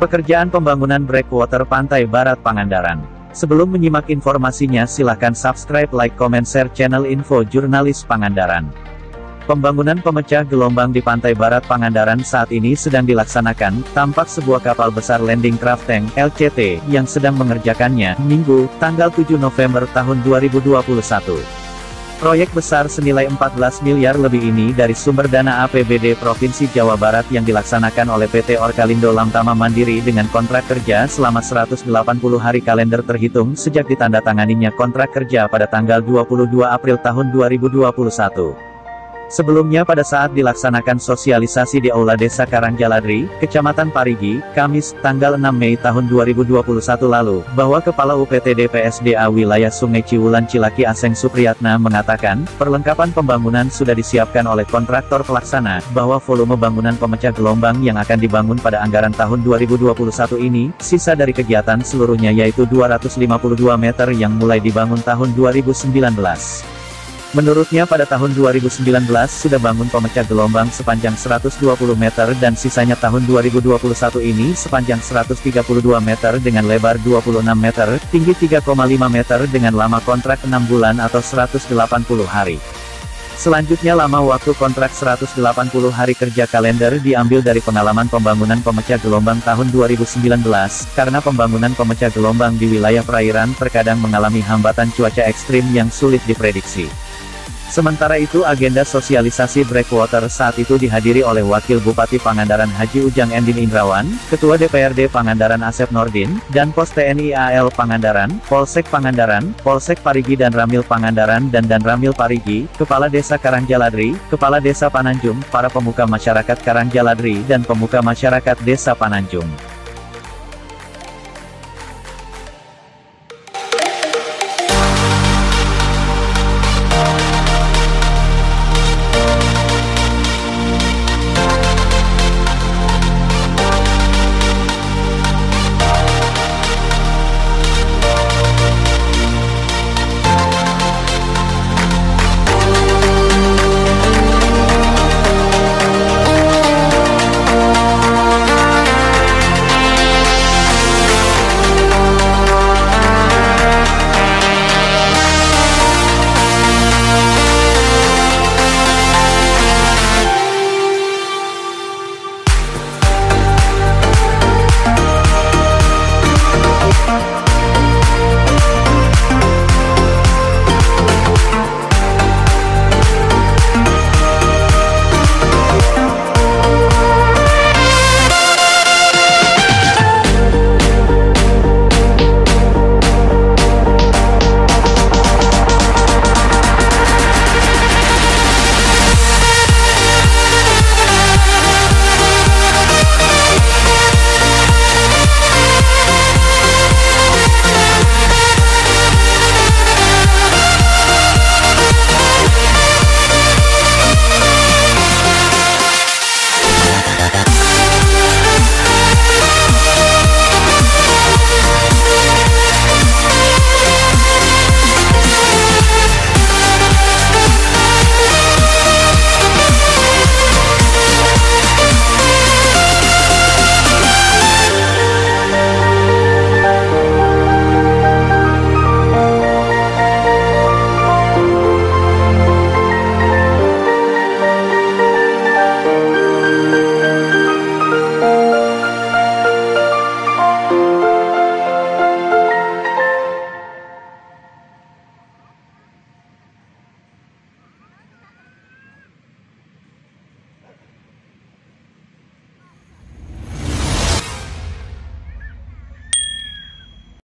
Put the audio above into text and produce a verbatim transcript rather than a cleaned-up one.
Pekerjaan pembangunan breakwater Pantai Barat Pangandaran. Sebelum menyimak informasinya silahkan subscribe, like, comment, share channel Info Jurnalis Pangandaran. Pembangunan pemecah gelombang di Pantai Barat Pangandaran saat ini sedang dilaksanakan, tampak sebuah kapal besar landing craft tank, L C T, yang sedang mengerjakannya, Minggu, tanggal tujuh November tahun dua ribu dua puluh satu. Proyek besar senilai empat belas miliar lebih ini dari sumber dana A P B D Provinsi Jawa Barat yang dilaksanakan oleh P T Orkalindo Lamtama Mandiri dengan kontrak kerja selama seratus delapan puluh hari kalender terhitung sejak ditandatanganinya kontrak kerja pada tanggal dua puluh dua April tahun dua ribu dua puluh satu. Sebelumnya pada saat dilaksanakan sosialisasi di Aula Desa Karangjaladri, Kecamatan Parigi, Kamis, tanggal enam Mei tahun dua ribu dua puluh satu lalu, bahwa Kepala U P T D P S D A Wilayah Sungai Ciwulan Cilaki Aseng Supriyatna mengatakan, perlengkapan pembangunan sudah disiapkan oleh kontraktor pelaksana, bahwa volume bangunan pemecah gelombang yang akan dibangun pada anggaran tahun dua ribu dua puluh satu ini, sisa dari kegiatan seluruhnya yaitu dua ratus lima puluh dua meter yang mulai dibangun tahun dua ribu sembilan belas. Menurutnya pada tahun dua ribu sembilan belas sudah bangun pemecah gelombang sepanjang seratus dua puluh meter dan sisanya tahun dua ribu dua puluh satu ini sepanjang seratus tiga puluh dua meter dengan lebar dua puluh enam meter, tinggi tiga koma lima meter dengan lama kontrak enam bulan atau seratus delapan puluh hari. Selanjutnya lama waktu kontrak seratus delapan puluh hari kerja kalender diambil dari pengalaman pembangunan pemecah gelombang tahun dua ribu sembilan belas, karena pembangunan pemecah gelombang di wilayah perairan terkadang mengalami hambatan cuaca ekstrim yang sulit diprediksi. Sementara itu agenda sosialisasi breakwater saat itu dihadiri oleh Wakil Bupati Pangandaran Haji Ujang Endin Indrawan, Ketua D P R D Pangandaran Asep Nordin, dan Pos T N I A L Pangandaran, Polsek Pangandaran, Polsek Parigi dan Ramil Pangandaran dan dan Ramil Parigi, Kepala Desa Karangjaladri, Kepala Desa Pananjung, para pemuka masyarakat Karangjaladri dan pemuka masyarakat Desa Pananjung.